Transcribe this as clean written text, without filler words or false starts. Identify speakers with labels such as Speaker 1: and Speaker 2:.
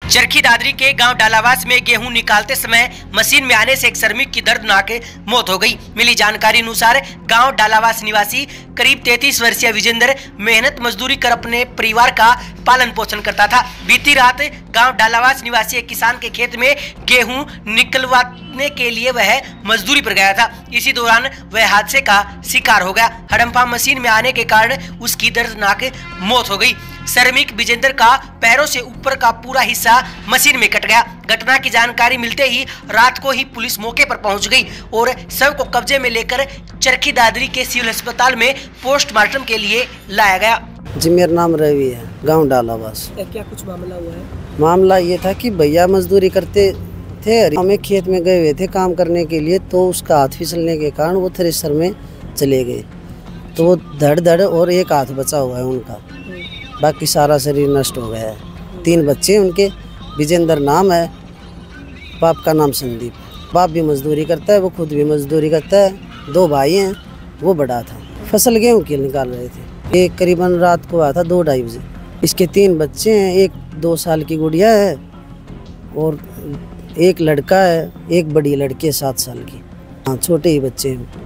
Speaker 1: चरखी दादरी के गांव डालावास में गेहूं निकालते समय मशीन में आने से एक श्रमिक की दर्दनाक मौत हो गई। मिली जानकारी अनुसार गांव डालावास निवासी करीब 33 वर्षीय विजेंद्र मेहनत मजदूरी कर अपने परिवार का पालन पोषण करता था। बीती रात गांव डालावास निवासी एक किसान के खेत में गेहूं निकलवाने के लिए वह मजदूरी पर गया था। इसी दौरान वह हादसे का शिकार हो गया। हड़म्पा मशीन में आने के कारण उसकी दर्दनाक मौत हो गई। श्रमिक विजेंद्र का पैरों से ऊपर का पूरा हिस्सा मशीन में कट गया। घटना की जानकारी मिलते ही रात को ही पुलिस मौके पर पहुंच गई और शव को कब्जे में लेकर चरखी दादरी के सिविल अस्पताल में पोस्टमार्टम के लिए लाया गया।
Speaker 2: जी, मेरा नाम रवि है, गांव डालावास।
Speaker 3: क्या कुछ मामला हुआ है?
Speaker 2: मामला ये था कि भैया मजदूरी करते थे, हमें खेत में गए हुए थे काम करने के लिए, तो उसका हाथ फिसलने के कारण वो थ्रेसर में चले गए, तो वो धड़ और एक हाथ बचा हुआ है उनका, बाकी सारा शरीर नष्ट हो गया है। 3 बच्चे उनके, विजेंद्र नाम है, बाप का नाम संदीप। बाप भी मजदूरी करता है, वो खुद भी मजदूरी करता है। 2 भाई हैं, वो बड़ा था। फसल गेहूँ की निकाल रहे थे। एक करीबन रात को आया था 2-2:30 बजे। इसके 3 बच्चे हैं, एक 2 साल की गुड़िया है और एक लड़का है, एक बड़ी लड़की है 7 साल की। हाँ, छोटे ही बच्चे हैं।